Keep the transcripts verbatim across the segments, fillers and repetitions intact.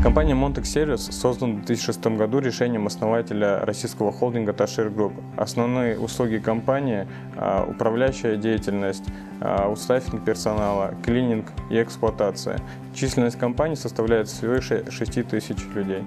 Компания Montex Service создана в две тысячи шестом году решением основателя российского холдинга Tashir Group. Основные услуги компании – управляющая деятельность, утстаффинг персонала, клининг и эксплуатация. Численность компании составляет свыше шести тысяч людей.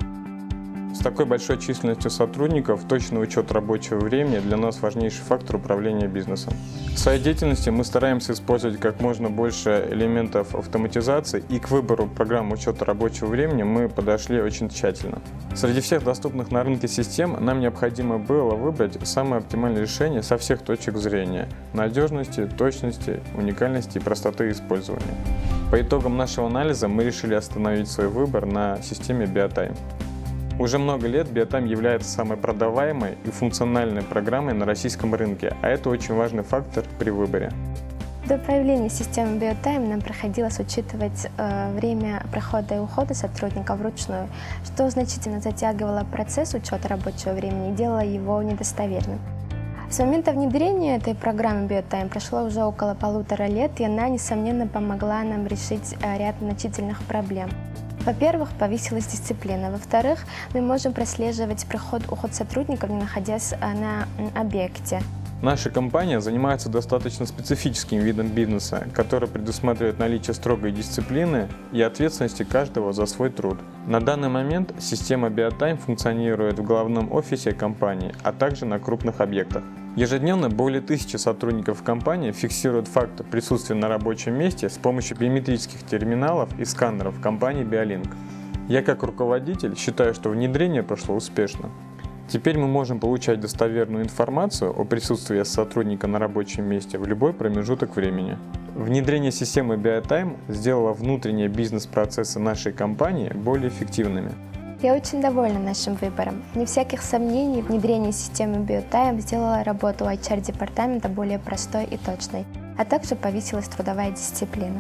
С такой большой численностью сотрудников точный учет рабочего времени для нас важнейший фактор управления бизнесом. В своей деятельности мы стараемся использовать как можно больше элементов автоматизации, и к выбору программ учета рабочего времени мы подошли очень тщательно. Среди всех доступных на рынке систем нам необходимо было выбрать самое оптимальное решение со всех точек зрения – надежности, точности, уникальности и простоты использования. По итогам нашего анализа мы решили остановить свой выбор на системе BioTime. Уже много лет BioTime является самой продаваемой и функциональной программой на российском рынке, а это очень важный фактор при выборе. До появления системы BioTime нам приходилось учитывать э, время прохода и ухода сотрудника вручную, что значительно затягивало процесс учета рабочего времени и делало его недостоверным. С момента внедрения этой программы BioTime прошло уже около полутора лет, и она, несомненно, помогла нам решить э, ряд значительных проблем. Во-первых, повысилась дисциплина. Во-вторых, мы можем прослеживать приход-уход сотрудников, не находясь на объекте. Наша компания занимается достаточно специфическим видом бизнеса, который предусматривает наличие строгой дисциплины и ответственности каждого за свой труд. На данный момент система BioTime функционирует в главном офисе компании, а также на крупных объектах. Ежедневно более тысячи сотрудников компании фиксируют факт присутствия на рабочем месте с помощью биометрических терминалов и сканеров компании BioLink. Я как руководитель считаю, что внедрение прошло успешно. Теперь мы можем получать достоверную информацию о присутствии сотрудника на рабочем месте в любой промежуток времени. Внедрение системы BioTime сделало внутренние бизнес-процессы нашей компании более эффективными. Я очень довольна нашим выбором. Вне всяких сомнений, внедрение системы BioTime сделало работу эйч ар-департамента более простой и точной, а также повысилась трудовая дисциплина.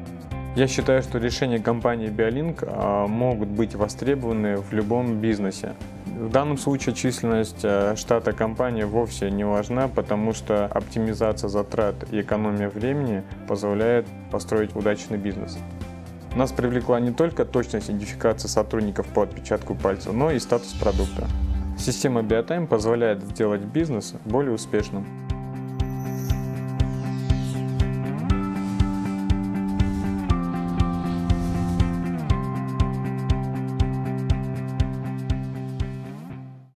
Я считаю, что решения компании BioLink могут быть востребованы в любом бизнесе. В данном случае численность штата компании вовсе не важна, потому что оптимизация затрат и экономия времени позволяет построить удачный бизнес. Нас привлекла не только точность идентификации сотрудников по отпечатку пальцев, но и статус продукта. Система BioTime позволяет сделать бизнес более успешным.